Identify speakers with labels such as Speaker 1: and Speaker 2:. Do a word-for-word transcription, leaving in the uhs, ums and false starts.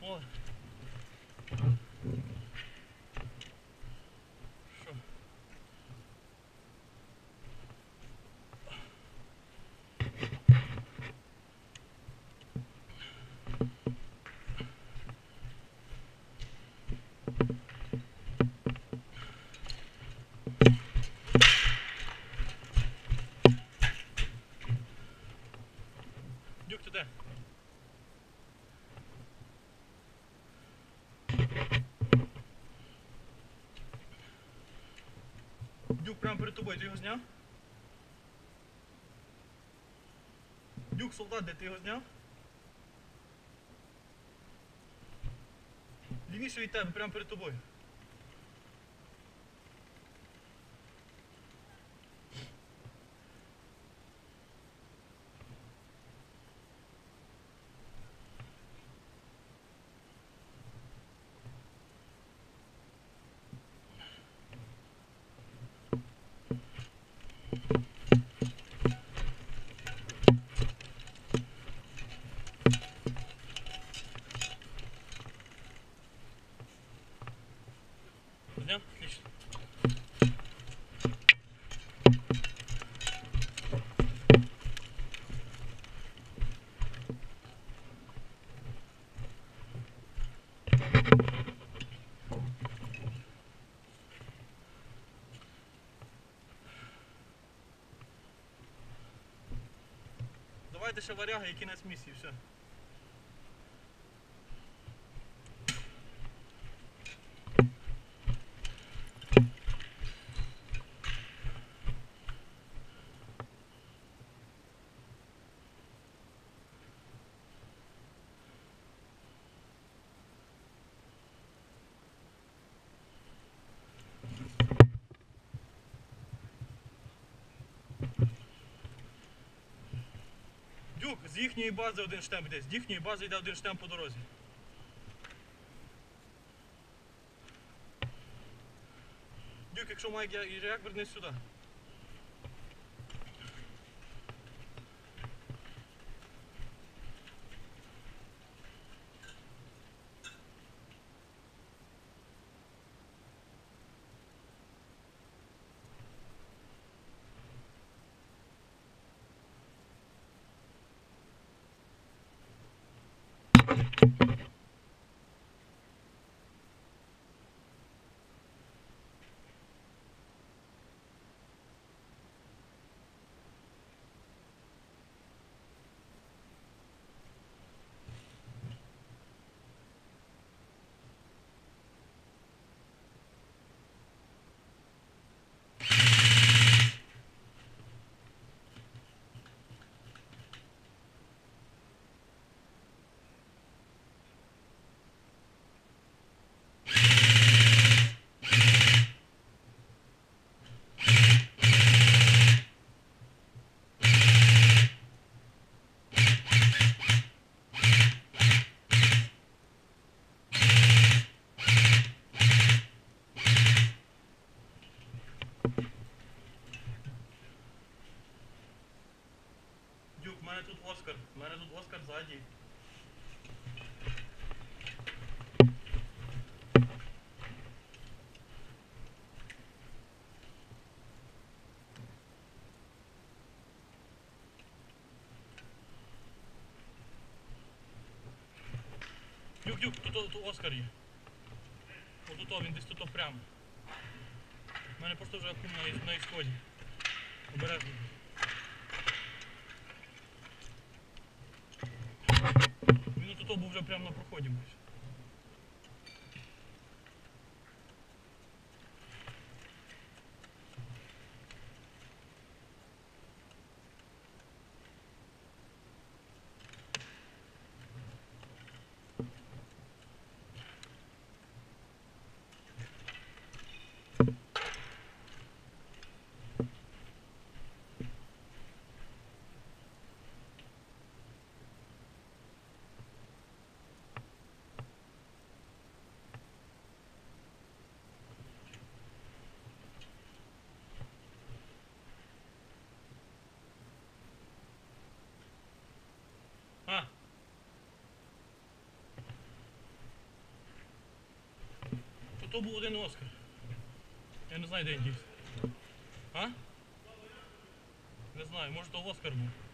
Speaker 1: О. Що? Дюк, ти де? Дюк прямо перед тобою, ти його зняв? Дюк, солдат, де ти його зняв? Лівіше від тебе, прямо перед тобою. Зняв? Отлично. Давайте ще варяга і кінець місії, все. Дюк, з їхньої бази один штемп йде, з їхньої бази йде один штемп по дорозі. Дюк, якщо Майк їжак, вернись сюди. Дюк, в мене тут Оскар, в мене тут Оскар ззаді. Дюк, Дюк, тут, тут Оскар є. Ось тут, він десь тут прямо. У мене просто вже акум на, на ісході. Обережно. Він тут був вже прямо на проході майже. то був один Оскар. Я не знаю, де він дівся. А? Не знаю, може то Оскар був.